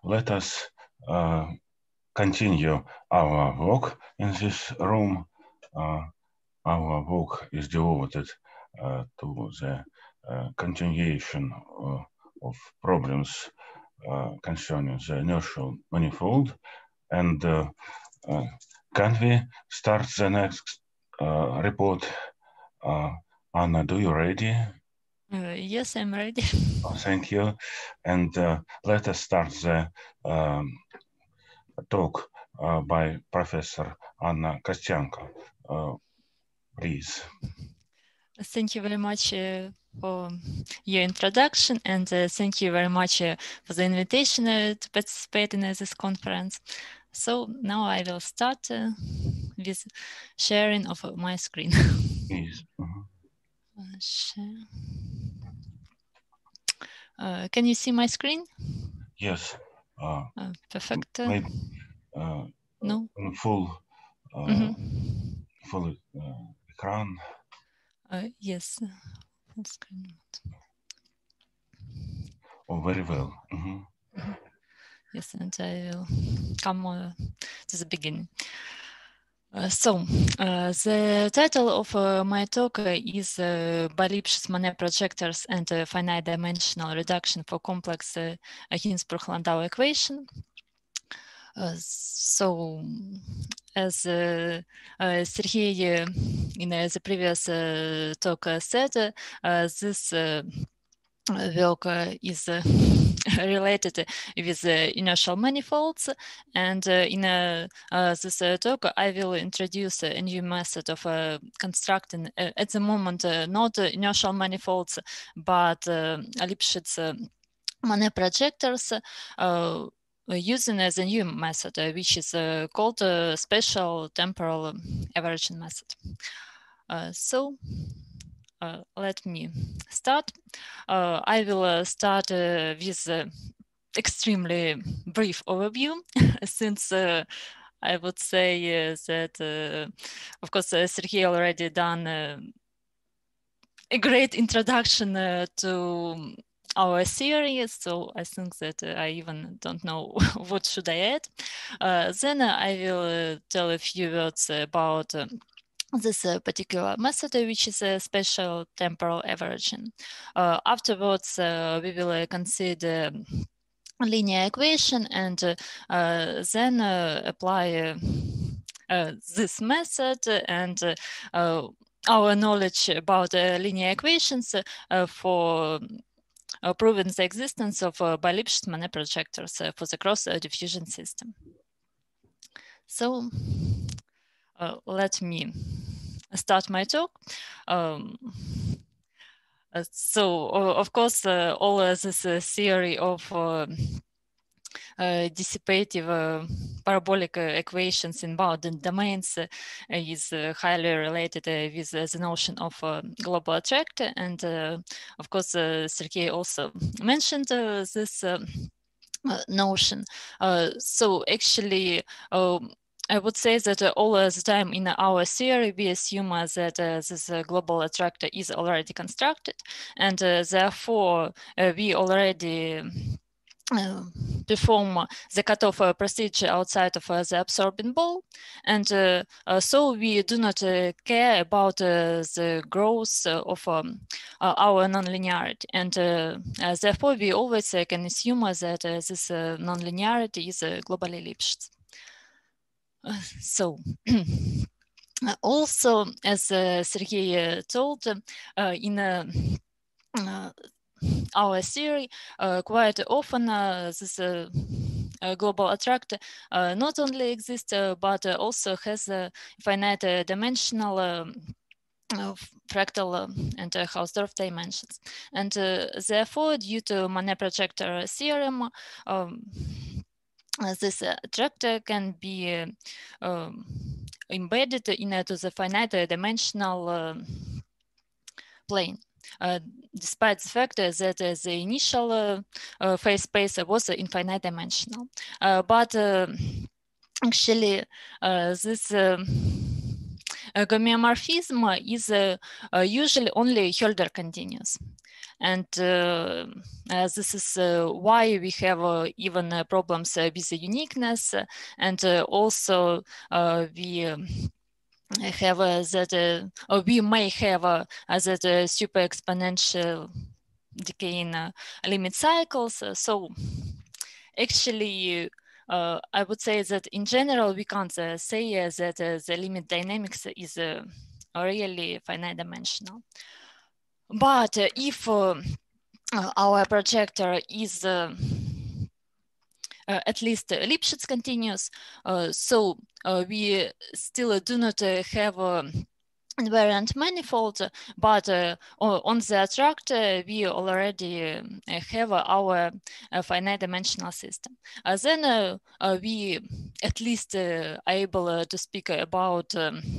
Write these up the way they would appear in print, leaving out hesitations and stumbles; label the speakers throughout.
Speaker 1: let us continue our work in this room. Our work is devoted to the continuation of problems concerning the inertial manifold. And can we start the next report? Anna, do you ready?
Speaker 2: Yes, I'm ready.
Speaker 1: Thank you. And let us start the talk by Professor Anna Kostyanko. Please.
Speaker 2: Thank you very much for your introduction, and thank you very much for the invitation to participate in this conference. So now I will start with sharing of my screen.
Speaker 1: Please.
Speaker 2: Share. Can you see my screen?
Speaker 1: Yes.
Speaker 2: Perfect.
Speaker 1: Maybe
Speaker 2: No.
Speaker 1: Full full ekran.
Speaker 2: Yes. Full screen.
Speaker 1: Oh, very well.
Speaker 2: Yes, and I will come to the beginning. The title of my talk is By-Lipschitz-Monnet projectors and finite dimensional reduction for complex Ginzburg-Landau equation. As Sergei in the previous talk said, this work is related with inertial manifolds, and in this talk I will introduce a new method of constructing at the moment not inertial manifolds but Lipschitz-Monnet projectors using as a new method which is called special temporal averaging method. Let me start. I will start with extremely brief overview, since I would say that, of course, Sergei already done a great introduction to our theory, so I think that I even don't know what should I add. Then I will tell a few words about this particular method, which is a special temporal averaging. Afterwards, we will consider linear equation and then apply this method and our knowledge about linear equations for proving the existence of By-Lipschitz-Monnet projectors for the cross-diffusion system. So let me start my talk. Of course, all this theory of dissipative parabolic equations in bounded domains is highly related with the notion of global attractor, and of course Sergei also mentioned this notion. So actually I would say that all the time in our theory, we assume that this global attractor is already constructed, and therefore we already perform the cutoff procedure outside of the absorbing ball, and so we do not care about the growth of our nonlinearity, and therefore we always can assume that this nonlinearity is globally Lipschitz. Also, as Sergei told, in our theory, quite often this global attractor not only exists but also has a finite dimensional fractal and Hausdorff dimensions, and therefore, due to Monnet projector theorem, this attractor can be embedded into the finite dimensional plane, despite the fact that the initial phase space was infinite dimensional. But actually, this homeomorphism is usually only Hölder continuous. And this is why we have even problems with the uniqueness, and also we have that, or we may have that super exponential decaying limit cycles. So actually, I would say that in general, we can't say that the limit dynamics is really finite dimensional. But if our projector is at least Lipschitz continuous, so we still do not have invariant manifold, but on the attractor we already have our finite dimensional system. Then we at least are able to speak about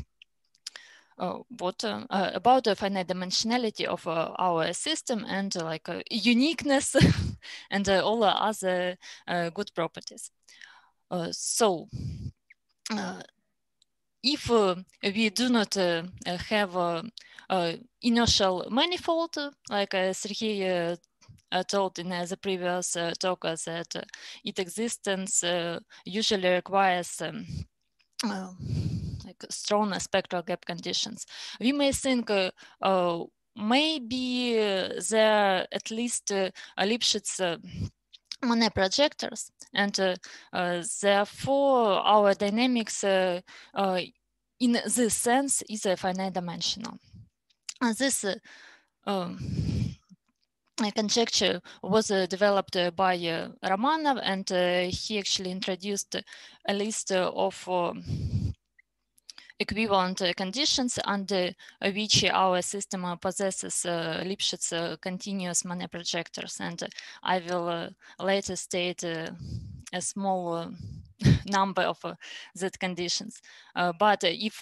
Speaker 2: about the finite dimensionality of our system and like uniqueness and all other good properties. So if we do not have inertial manifold, like Sergei told in the previous talk, that its existence usually requires like strong spectral gap conditions. We may think maybe there are at least Lipschitz Monet projectors, and therefore our dynamics in this sense is finite dimensional. This conjecture was developed by Romanov, and he actually introduced a list of equivalent conditions under which our system possesses Lipschitz continuous Monet projectors, and I will later state a small number of that conditions. But if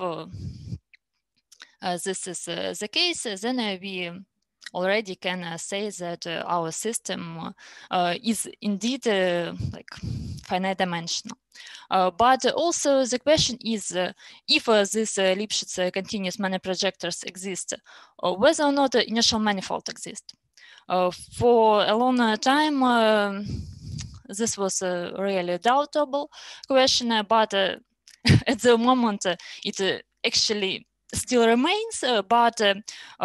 Speaker 2: this is the case, then we already can say that our system is indeed like finite dimensional. But also the question is if this Lipschitz continuous Monet projectors exist, whether or not the initial manifold exists. For a long time, this was a really doubtable question, but at the moment it actually still remains. But at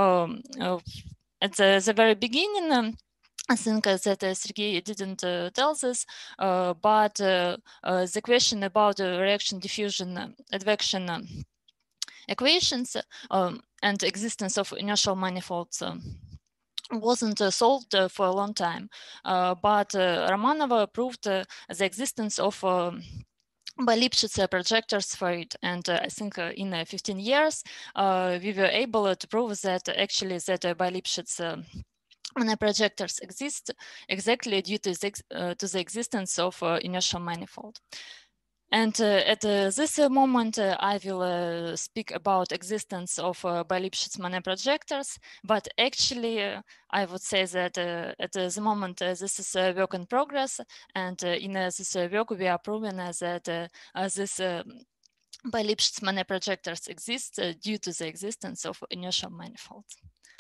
Speaker 2: the very beginning, I think that Sergei didn't tell this, but the question about reaction diffusion advection equations and existence of inertial manifolds wasn't solved for a long time. But Romanov proved the existence of by Lipschitz projectors for it, and I think in 15 years we were able to prove that actually that by Lipschitz Monet projectors exist exactly due to the existence of inertial manifold. And at this moment, I will speak about existence of by Lipschitz Monet projectors, but actually I would say that at the moment this is a work in progress, and in this work we are proving that this by Lipschitz Monet projectors exist due to the existence of inertial manifolds.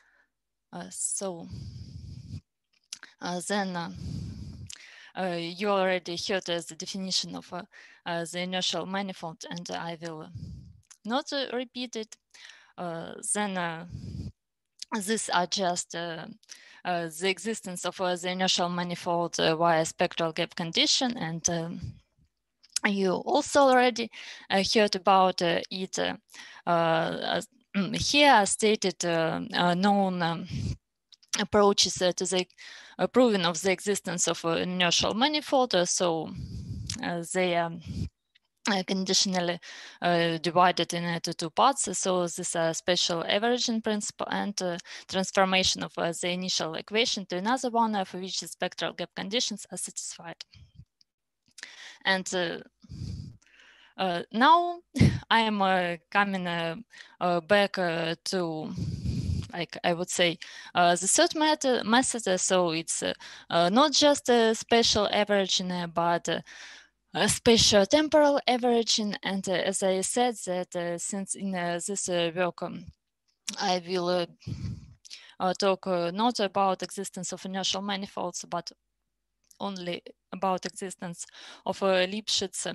Speaker 2: Then you already heard the definition of the inertial manifold, and I will not repeat it. Then these are just the existence of the inertial manifold via spectral gap condition, and you also already heard about it. Here are stated known approaches to the proving of the existence of inertial manifold. So they are conditionally divided into two parts. So this is a special averaging principle and transformation of the initial equation to another one for which the spectral gap conditions are satisfied. And now I am coming back to, like I would say, the third method. So it's not just a spatial averaging, but a spatial temporal averaging. And as I said, that since in this work I will talk not about existence of inertial manifolds, but only about existence of Lipschitz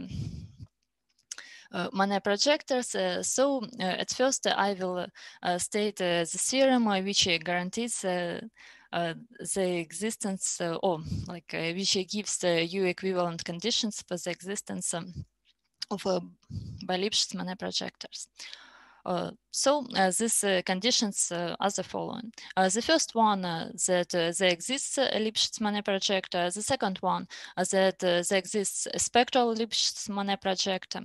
Speaker 2: Manet projectors. So at first I will state the theorem which guarantees the existence or like which gives the U equivalent conditions for the existence of by Lipschitz Manet projectors. So these conditions are the following. The first one that there exists a Lipschitz Manet projector. The second one that there exists a spectral Lipschitz Manet projector.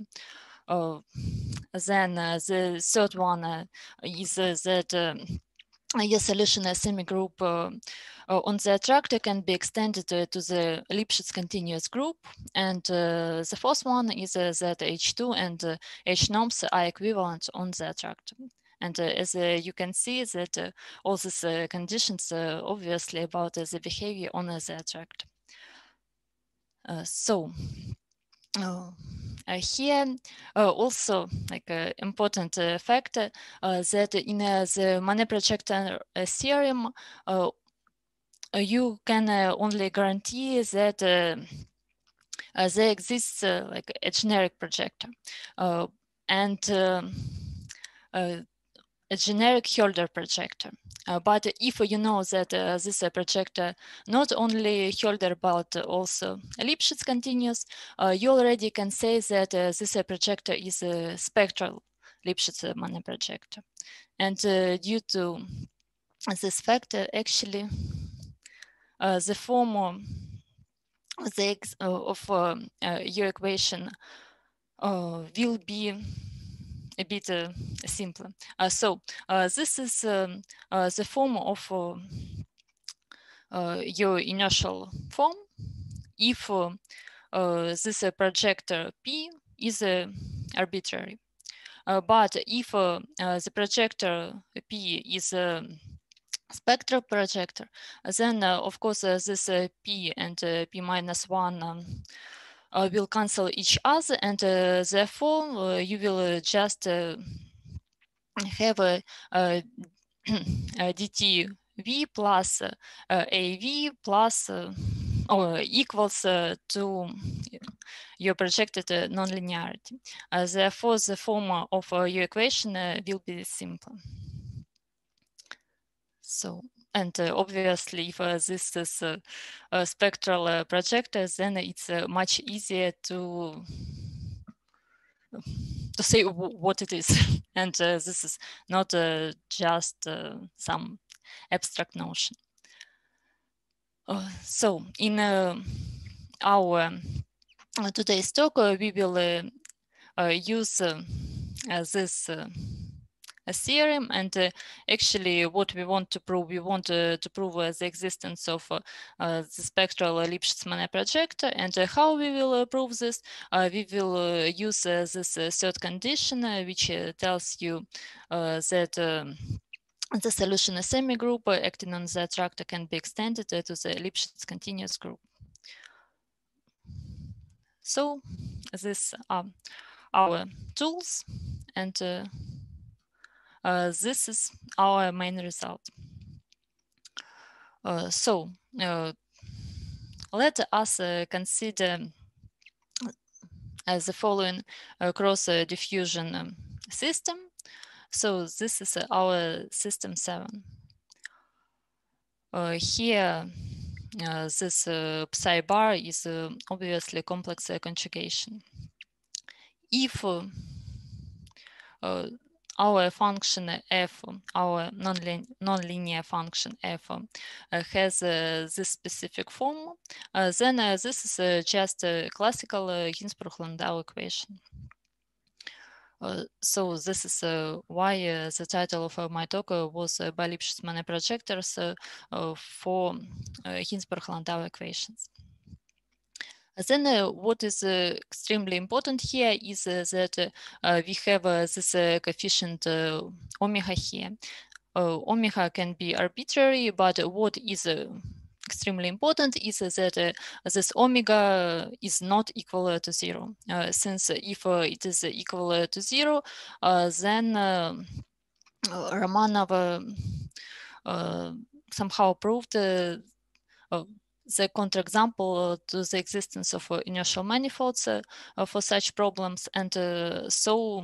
Speaker 2: Then the third one is that your solution semigroup on the attractor can be extended to the Lipschitz continuous group. And the fourth one is that H2 and H-norms are equivalent on the attractor. And as you can see that all these conditions obviously about the behavior on the attractor. Here also like important fact that in the Manet projector theorem you can only guarantee that there exists like a generic projector and a generic Hölder projector. But if you know that this projector not only Hölder but also Lipschitz continuous, you already can say that this projector is a spectral Lipschitz Manet projector. And due to this fact, actually, the form of your equation will be a bit simpler. So this is the form of your inertial form if this projector P is arbitrary. But if the projector P is a spectral projector, then of course this P and P minus 1 will cancel each other, and therefore you will just have a dtv plus AV plus or equals to your projected nonlinearity. Therefore, the form of your equation will be simple. So, and obviously, if this is a spectral projector, then it's much easier to say what it is. And this is not just some abstract notion. So in our today's talk, we will use this theorem, and actually what we want to prove, we want to prove the existence of the spectral Lipschitz Manet projector. And how we will prove this? We will use this third condition, which tells you that the solution semigroup acting on the attractor can be extended to the Lipschitz continuous group. So these are our tools, and this is our main result. So let us consider the following cross diffusion system. So this is our system 7. Here, this psi bar is obviously complex conjugation. If our function f, our nonlinear function f, has this specific form, then this is just a classical Ginzburg-Landau equation. So this is why the title of my talk was by Lipschitz Manet projectors for Ginzburg-Landau equations. Then what is extremely important here is that we have this coefficient omega here. Omega can be arbitrary, but what is extremely important is that this omega is not equal to 0. Since if it is equal to 0, then Romanov somehow proved the counterexample to the existence of inertial manifolds for such problems, and so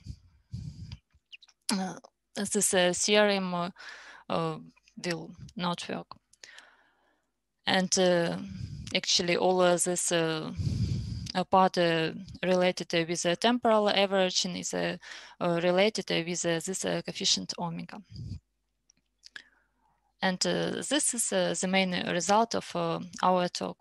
Speaker 2: this theorem will not work. And actually all this part related with the temporal averaging is related with this coefficient omega. And this is the main result of our talk.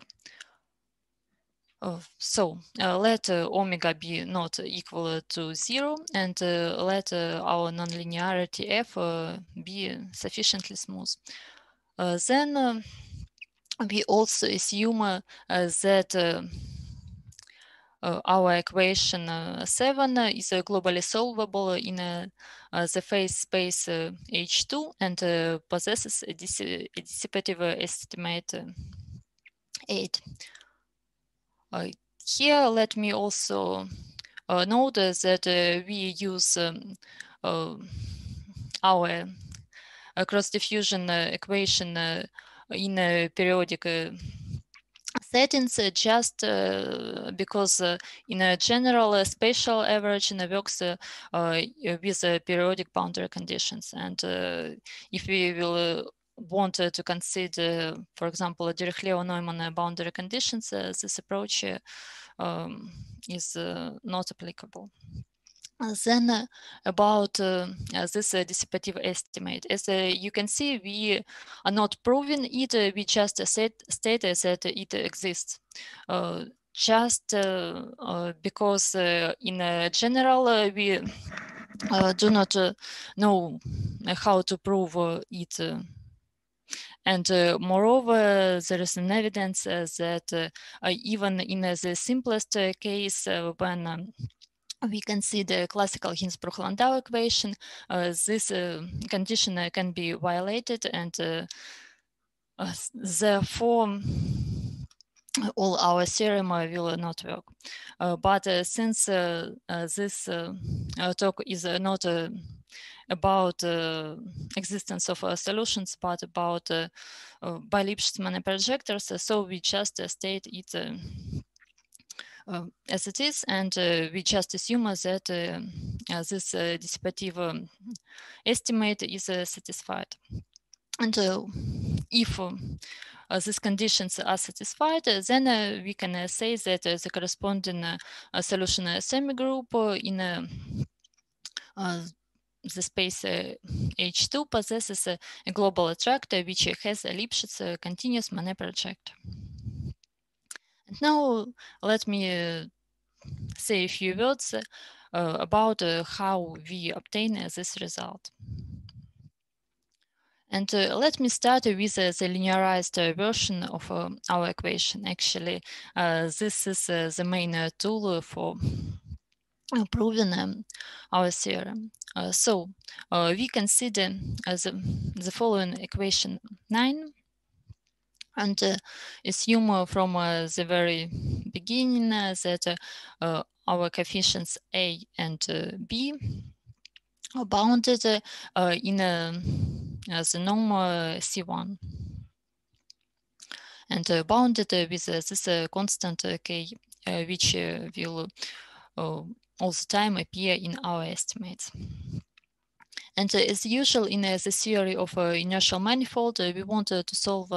Speaker 2: So let omega be not equal to 0, and let our nonlinearity f be sufficiently smooth. Then we also assume that our equation 7 is globally solvable in the phase space H2 and possesses a dissipative estimate 8. Here, let me also note that we use our cross-diffusion equation in periodic settings just because in a general spatial average works with periodic boundary conditions. And if we will want to consider, for example, Dirichlet-Neumann boundary conditions, this approach is not applicable. Then about this dissipative estimate, as you can see, we are not proving it, we just state that it exists. Just because in general we do not know how to prove it. And moreover, there is an evidence that even in the simplest case, when we consider classical Ginzburg-Landau equation, this condition can be violated, and therefore all our theorem will not work. But since this talk is not about existence of solutions, but about bi-Lipschitz projectors, so we just state it as it is, and we just assume that this dissipative estimate is satisfied. And if these conditions are satisfied, then we can say that the corresponding solution semigroup in the space H2 possesses a global attractor which has a Lipschitz continuous Manet projector. And now let me say a few words about how we obtain this result. And let me start with the linearized version of our equation. Actually, this is the main tool for proving our theorem. So we consider the following equation 9, and assume from the very beginning that our coefficients A and B are bounded in the norm C1, and bounded with this constant K, which will all the time appear in our estimates. And as usual in the theory of inertial manifold, we want to solve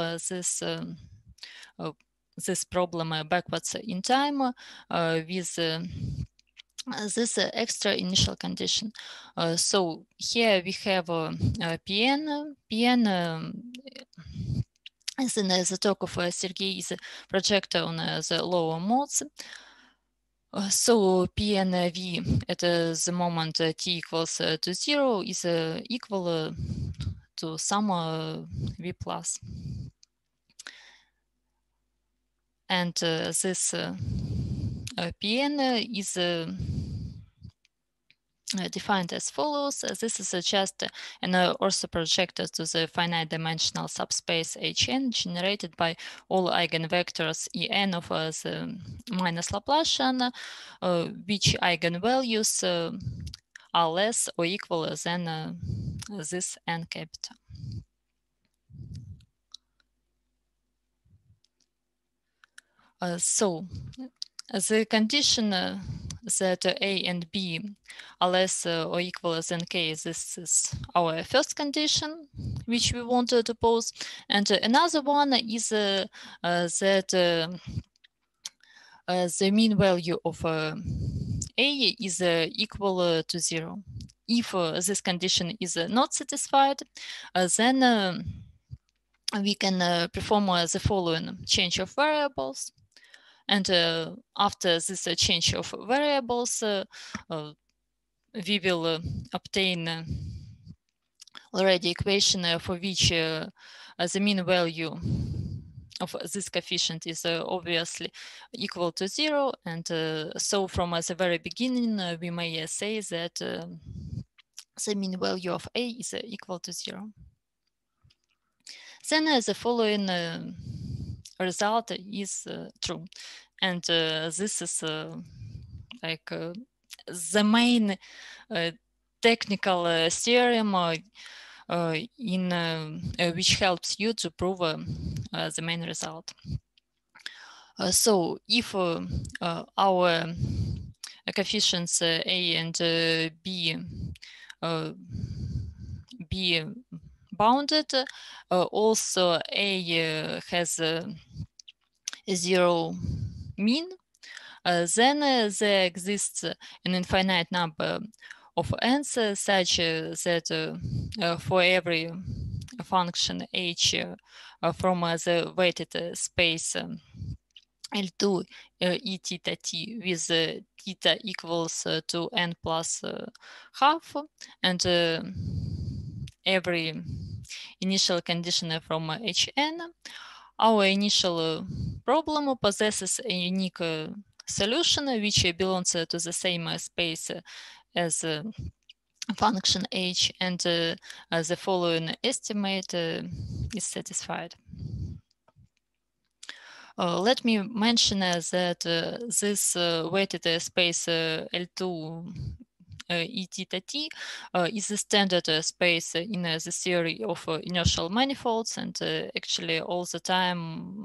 Speaker 2: this problem backwards in time with this extra initial condition. So here we have Pn. Pn, as in the talk of Sergei, is a projector on the lower modes. So PNV at the moment t equals to 0 is equal to some V plus. And this Pn is defined as follows. This is just an orthoprojector to the finite dimensional subspace Hn generated by all eigenvectors En of the minus Laplacian, which eigenvalues are less or equal than this n capital. So the condition that A and B are less or equal than K, this is our first condition, which we want to pose. And another one is that the mean value of A is equal to 0. If this condition is not satisfied, then we can perform the following change of variables. And after this change of variables, we will obtain already equation for which the mean value of this coefficient is obviously equal to 0. And so from the very beginning, we may say that the mean value of A is equal to 0. Then the following result is true. And this is like the main technical theorem which helps you to prove the main result. So if our coefficients A and B be bounded, also A has a 0 mean, then there exists an infinite number of n's such that for every function h from the weighted space L2 e theta t with theta equals to n plus half, and every initial condition from Hn, our initial problem possesses a unique solution which belongs to the same space as function h, and the following estimate is satisfied. Let me mention that this weighted space L2 e theta t is the standard space in the theory of inertial manifolds, and actually all the time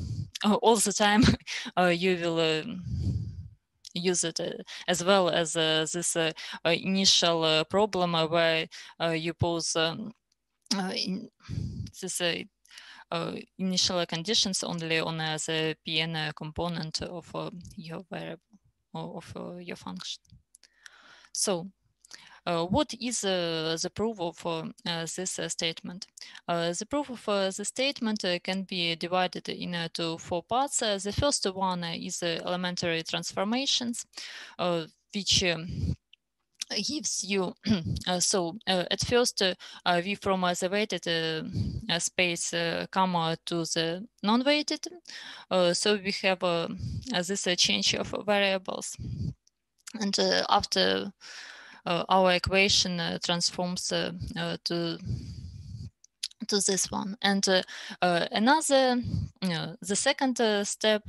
Speaker 2: you will use it as well as this initial problem where you pose this initial conditions only on the Pn component of your variable or of your function. So what is the proof of this statement? The proof of the statement can be divided into 4 parts. The first one is elementary transformations, which gives you so at first we from the weighted space come to the non-weighted, so we have this change of variables, and after our equation transforms to this one. And another the second step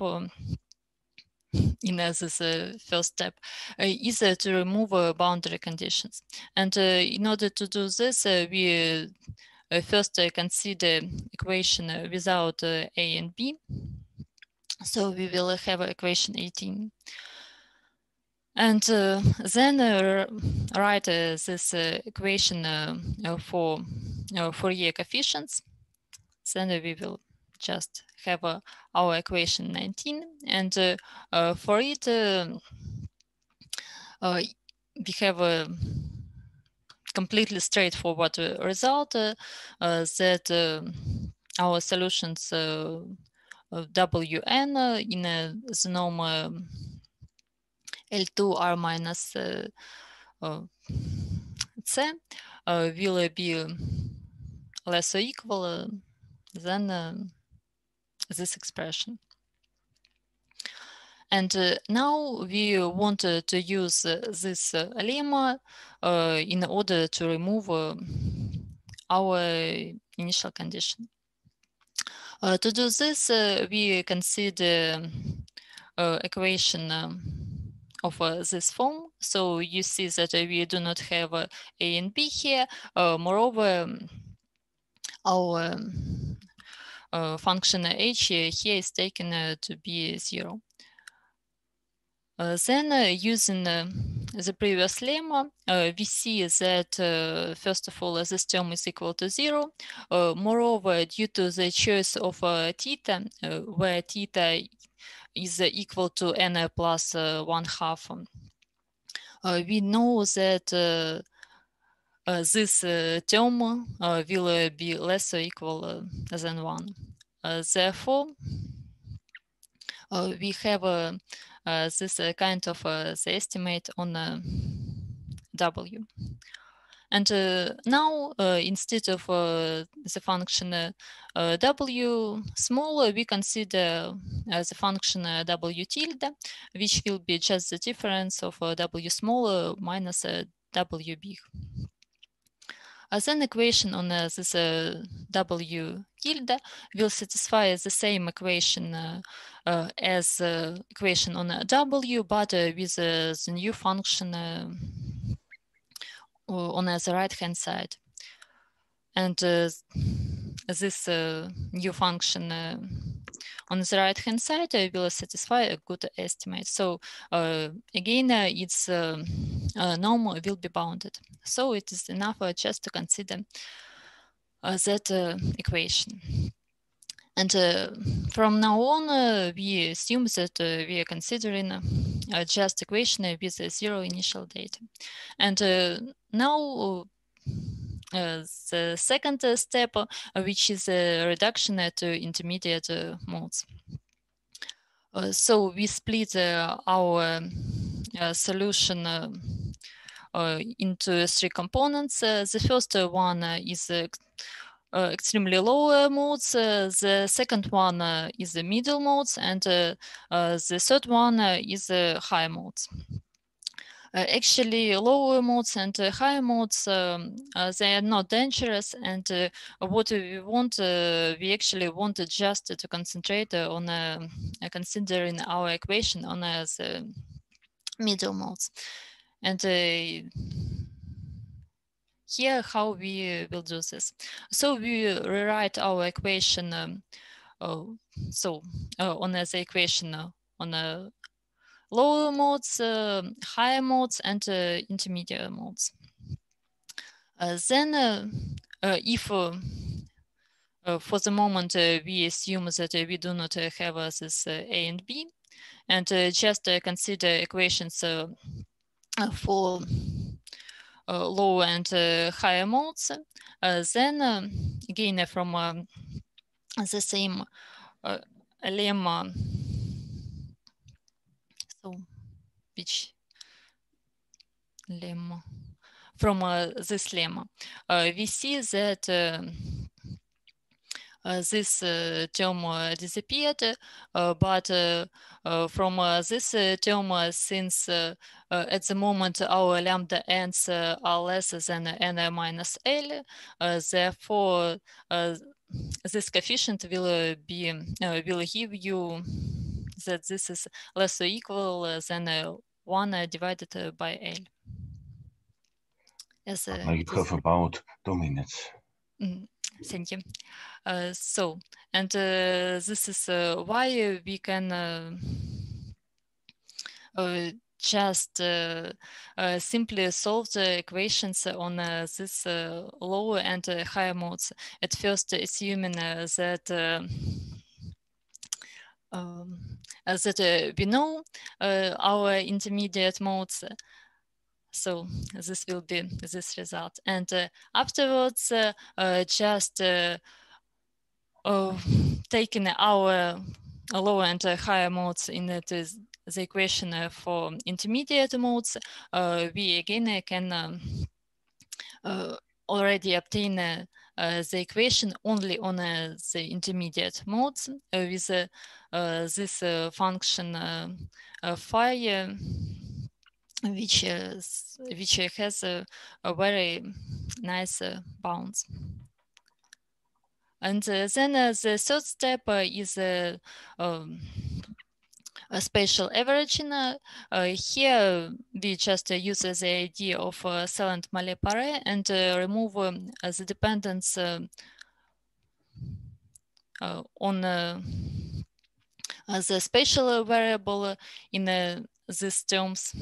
Speaker 2: in this first step is to remove boundary conditions. And in order to do this, we first consider equation without A and B. So we will have equation 18. And then write this equation for Fourier coefficients. Then we will just have our equation 19, and for it we have a completely straightforward result that our solutions Wn in the norm L2 R minus C will be less or equal than this expression. And now we want to use this lemma in order to remove our initial condition. To do this, we consider equation of this form. So you see that we do not have A and B here. Moreover, our function h here is taken to be 0. Then using the previous lemma, we see that first of all this term is equal to 0. Moreover, due to the choice of theta, where theta is equal to n plus 1/2, we know that this term will be less or equal than 1. Therefore, we have this kind of the estimate on W. And now, instead of the function W small, we consider the function W tilde, which will be just the difference of W small minus W big. Then equation on this W tilde will satisfy the same equation as equation on W, but with the new function on the right-hand side. And this new function on the right-hand side will satisfy a good estimate. So again, its norm will be bounded. So it is enough just to consider that equation. And from now on, we assume that we are considering a just equation with 0 initial data. And now the second step, which is a reduction to intermediate modes. So we split our solution into 3 components. The first one is extremely low modes. The second one is the middle modes, and the third one is high modes. Actually, lower modes and higher modes, they are not dangerous. And what we want, we actually want just to concentrate on considering our equation on the middle modes. And here, how we will do this. So we rewrite our equation. On the equation on lower modes, higher modes, and intermediate modes. Then, if for the moment we assume that we do not have this A and B, and just consider equations for lower and higher modes, then again from the same lemma. So, which lemma? From this lemma, we see that this term disappeared, but from this term, since at the moment our lambda n's are less than n minus L, therefore this coefficient will give you that this is less or equal than 1 divided by L.
Speaker 1: You have about 2 minutes.
Speaker 2: Thank you. And this is why we can just simply solve the equations on this lower and higher modes. At first, assuming that we know our intermediate modes. So this will be this result. And afterwards, just taking our lower and higher modes into the equation for intermediate modes, we again can already obtain the equation only on the intermediate modes with this function phi, which has a very nice bounds. And then the third step is a spatial averaging. Here we just use the idea of Celand-Mallet-Paré and remove the dependence on the spatial variable in these terms.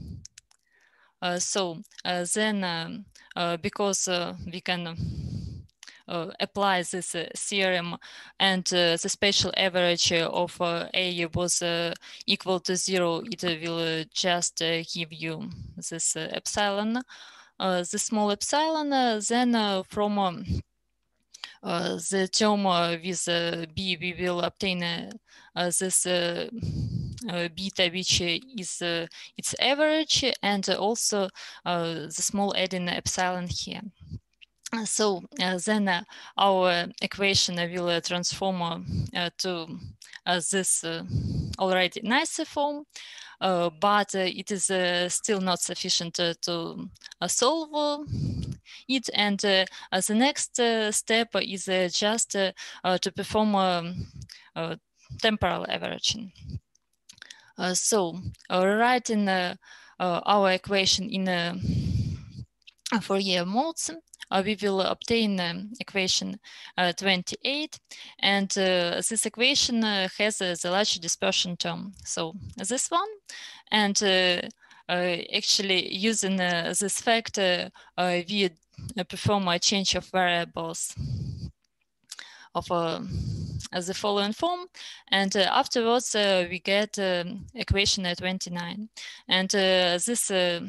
Speaker 2: So then, because we can apply this theorem, and the spatial average of A was equal to 0, it will just give you this epsilon, the small epsilon. Then from the term with B, we will obtain this beta, which is its average, and also the small adding epsilon here. So then our equation will transform to this already nicer form, but it is still not sufficient to solve it. And the next step is just to perform temporal averaging. So writing our equation in Fourier modes, we will obtain equation 28, and this equation has the large dispersion term. So this one, and actually using this fact, we perform a change of variables of the following form, and afterwards we get equation 29, and this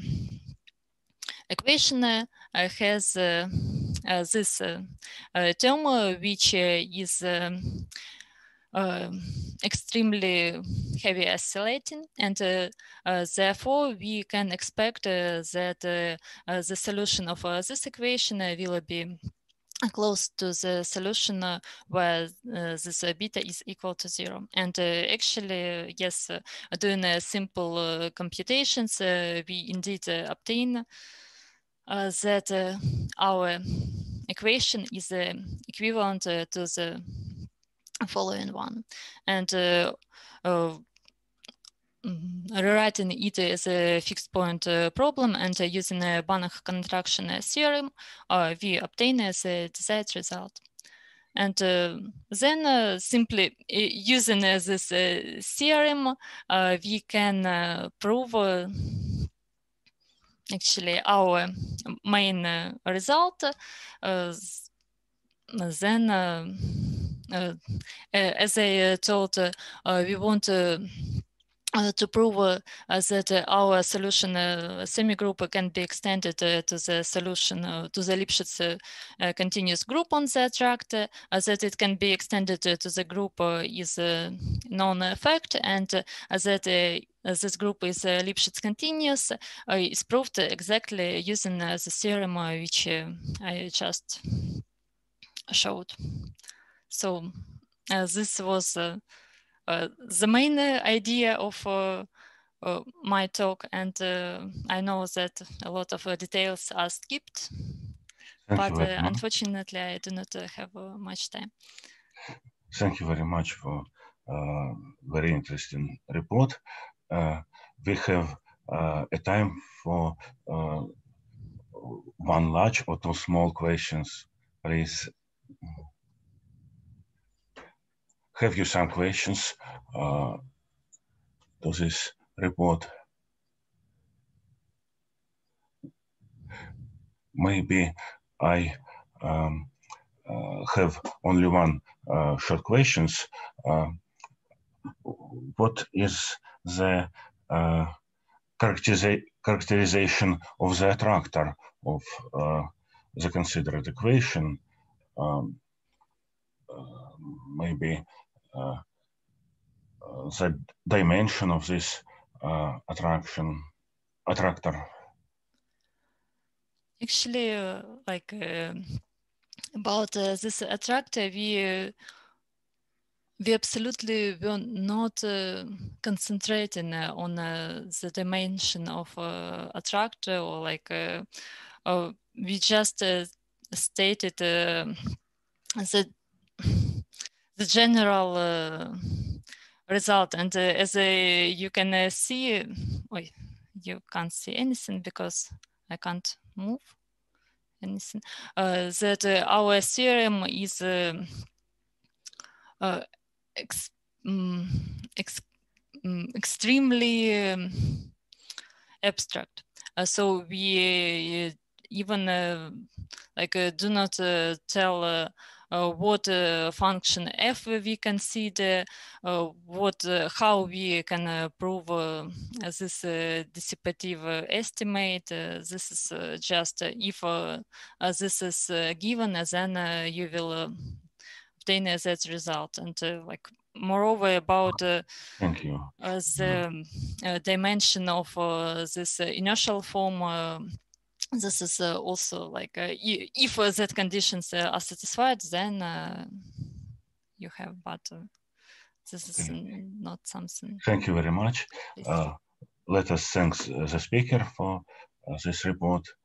Speaker 2: equation has this term which is extremely heavy oscillating, and therefore we can expect that the solution of this equation will be close to the solution where this beta is equal to 0. And actually, yes, doing simple computations, we indeed obtain that our equation is equivalent to the following one. And rewriting it as a fixed point problem and using a Banach contraction theorem, we obtain as a desired result. And then simply using this theorem, we can prove actually our main result. Then, as I told, we want to prove that our solution semigroup can be extended to the solution, to the Lipschitz continuous group on the attract, that it can be extended to the group is a known fact, and that this group is Lipschitz continuous is proved exactly using the theorem which I just showed. So this was the main idea of my talk, and I know that a lot of details are skipped, but unfortunately I do not have much time.
Speaker 1: Thank you very much for very interesting report. We have a time for one large or two small questions, please. Have you some questions to this report? Maybe I have only one short questions. What is the characterization of the attractor of the considered equation? Maybe the dimension of this attractor.
Speaker 2: Actually, like about this attractor, we absolutely were not concentrating on the dimension of attractor, or like we just stated the general result, and as you can see, you can't see anything because I can't move anything, that our theorem is extremely abstract. So we even do not tell what function f we consider, how we can prove this dissipative estimate. This is just if this is given, then you will obtain that result. And moreover, about
Speaker 1: thank you.
Speaker 2: The dimension of this inertial form. This is also if that conditions are satisfied, then you have, but this is not something.
Speaker 1: Thank you very much. Let us thank the speaker for this report.